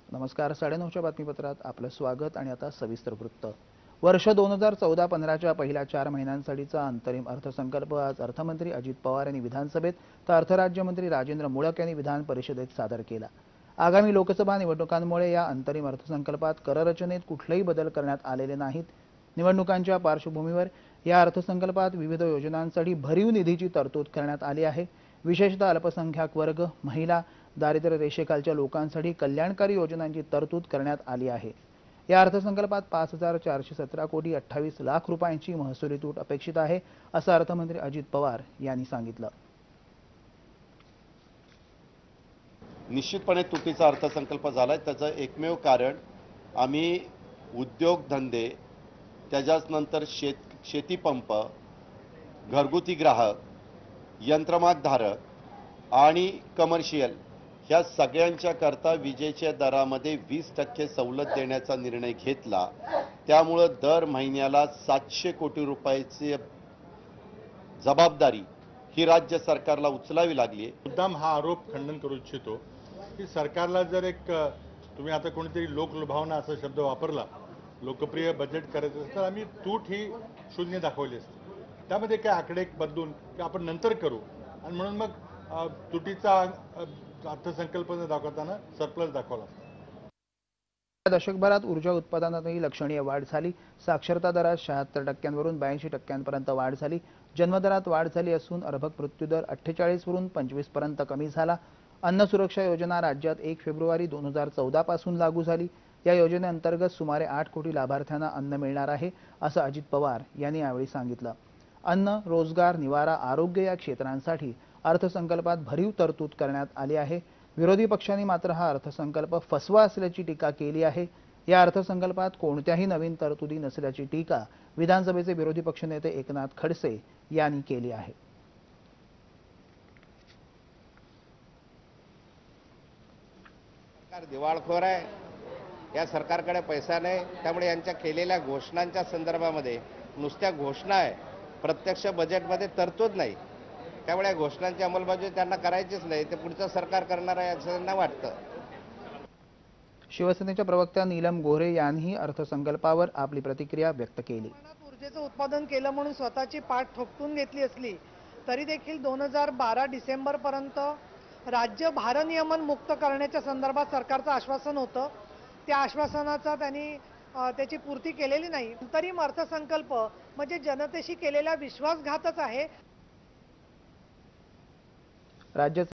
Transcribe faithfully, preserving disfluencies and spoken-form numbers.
नमस्कार. साडेनऊच्या बातमीपत्रात आपलं स्वागत आणि आता सविस्तर वृत्त. वर्ष दोन हजार चौदा पंधराच्या पहिल्या चार महिन्यांसाठीचा अंतरिम अर्थसंकल्प आज अर्थमंत्री अजित पवार यांनी विधानसभेत तर अर्थराज्यमंत्री राजेंद्र मूळक यांनी विधान परिषदेत सादर केला. आगामी लोकसभा निवडणुकांमुळे या अंतरिम अर्थसंकल्पात कररचनेत कुठलेही बदल करण्यात आलेले नाहीत. निवडणुकांच्या पार्श्वभूमीवर या अर्थसंकल्पात विविध योजनांसाठी भरीव निधीची तरतूद करण्यात आली आहे. विशेषतः अल्पसंख्याक वर्ग, महिला, दारिद्र्य रेषेखालच्या लोकांसाठी कल्याणकारी योजनांची तरतूद करण्यात आली आहे. या अर्थसंकल्पात पाच हजार चारशे सतरा कोटी अठ्ठावीस लाख रुपयांची महसुली तूट अपेक्षित आहे, असं अर्थमंत्री अजित पवार यांनी सांगितलं. निश्चितपणे तुटीचा अर्थसंकल्प झालाय. त्याचं एकमेव कारण आम्ही उद्योगधंदे, त्याच्याच नंतर शेत शेती पंप, घरगुती ग्राहक, यंत्रमागधारक आणि कमर्शियल ह्या सगळ्यांच्या करता विजेच्या दरामध्ये वीस टक्के सवलत देण्याचा निर्णय घेतला. त्यामुळे दर महिन्याला सातशे कोटी रुपयाची जबाबदारी ही राज्य सरकारला उचलावी लागली. मुद्दाम हा आरोप खंडन करू इच्छितो की सरकारला जर एक तुम्ही आता कोणीतरी लोकलुभावना असा शब्द वापरला, लोकप्रिय बजेट करायचं असेल तर आम्ही तूट ही शून्य दाखवली असते. त्यामध्ये काय आकडे बदलून की आपण नंतर करू आणि म्हणून मग तुटीचा अर्थसंकल्प दाखवताना सरप्लस दाखवला. दशकभरात ऊर्जा उत्पादनातही लक्षणीय वाढ झाली. साक्षरता दरात शहात्तर टक्क्यांवरून ब्याऐंशी टक्क्यांपर्यंत वाढ झाली. जन्मदरात वाढ झाली असून अर्भक मृत्यूदर अठ्ठेचाळीस वरून पंचवीस पर्यंत कमी झाला. अन्न सुरक्षा योजना राज्यात एक फेब्रुवारी दोन हजार चौदा पासून लागू झाली. या योजनेअंतर्गत सुमारे आठ कोटी लाभार्थ्यांना अन्न मिळणार आहे, असं अजित पवार यांनी यावेळी सांगितलं. अन्न, रोजगार, निवारा, आरोग्य या क्षेत्रांसाठी अर्थसंकल्पात भरीव तरतूद करण्यात आली आहे. विरोधी पक्षांनी मात्र हा अर्थसंकल्प फसवा असल्याची टीका केली आहे. या अर्थसंकल्पात कोणत्याही नवीन तरतुदी नसल्याची टीका विधानसभेचे विरोधी पक्षनेते एकनाथ खडसे यांनी केली आहे. सरकार दिवाळखोर आहे. या सरकारकडे पैसा नाही. त्यामुळे यांच्या केलेल्या घोषणांच्या संदर्भामध्ये नुसत्या घोषणा आहे, प्रत्यक्ष बजेटमध्ये तरतूद नाही. त्यामुळे घोषणांची अंमलबजावणी त्यांना करायचीच नाही. ते पुढचं सरकार करणार आहे असं त्यांना वाटतं. शिवसेनेच्या प्रवक्त्या नीलम गोऱ्हे यांनीही अर्थसंकल्पावर आपली प्रतिक्रिया व्यक्त केली. ऊर्जेचं उत्पादन केलं म्हणून स्वतःची पाठ ठोकून घेतली असली तरी देखील दोन हजार बारा डिसेंबर पर्यंत राज्य भारनियमन मुक्त करण्याच्या संदर्भात सरकारचं आश्वासन होतं. त्या आश्वासनाचा त्यांनी त्याची पूर्ती केलेली नाही. अंतरिम अर्थसंकल्प म्हणजे जनतेशी केलेला विश्वासघातच आहे. राज्याचे